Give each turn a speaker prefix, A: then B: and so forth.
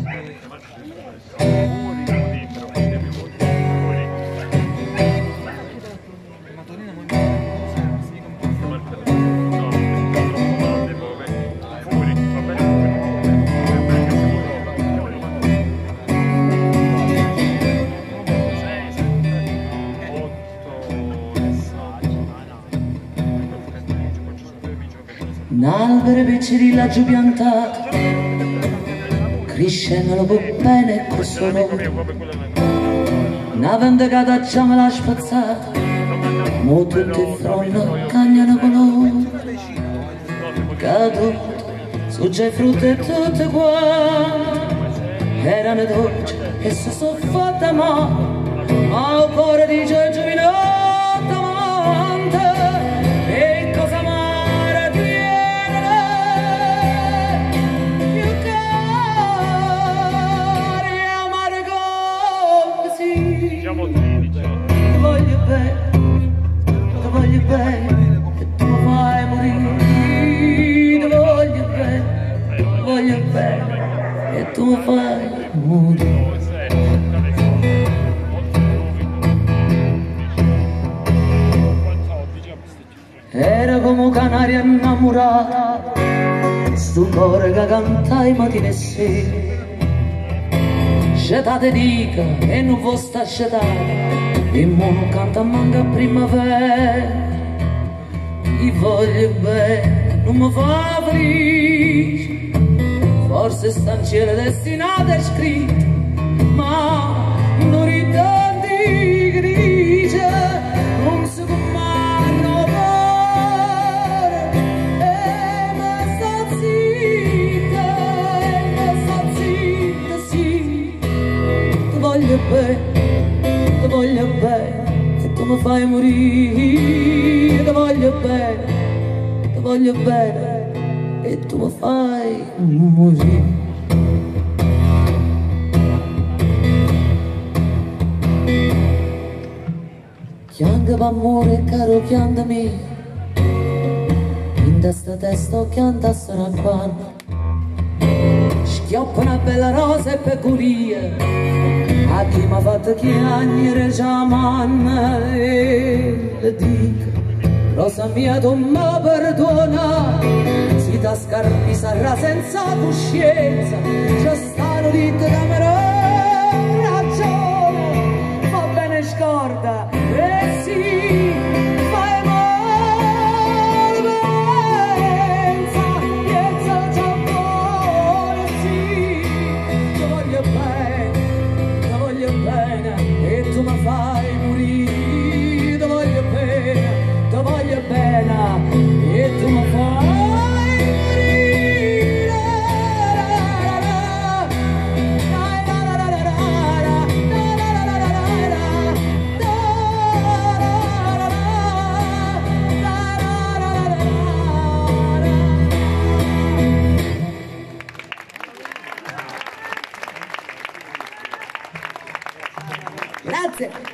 A: Un albero picciri laggiù piantato, crescendo lo può bene e questo no. Una vendicata già me l'ha spazzata, mo tutti i fronno cagnano colore. Caduto su già i frutti e tutte quante erano dolci e si sono fatte male, ma il cuore dice giovinotto amante. E cosa amare tiene più cari amare così. Ti voglio bene, ti voglio bene e tu mi fai morire. Ti voglio bene e tu mi fai morire. Era come un canario innamorato, sto cuore che cantai mattina e sera. Scetate dica e non può sta scetata, e mo non canta manca a primavera. Ti voglio bene, non mi fa felice, forse sta in cielo destinata e scritta, ma non ritanti grigia, non si comandano cuore, e me sta zitta, sì. Ti voglio bene, e tu mi fai morire. Ti voglio bene, e tu mi fai morire. Chianga d'amore caro chianda mia, in testa testa chianta sarà quando schioppa una bella rosa e pecuria, a chi m'ha fatto chiagnere già manna. E le dico, rosa mia tu mi perdona, si da scarpi sarà senza coscienza, c'è stato dito da me ragione, fa bene scorda, e sì, fai male, pensa già buone, sì, ti voglio bene, e tu mi fai morire. Ti voglio bene, e tu mi fai
B: Grazie.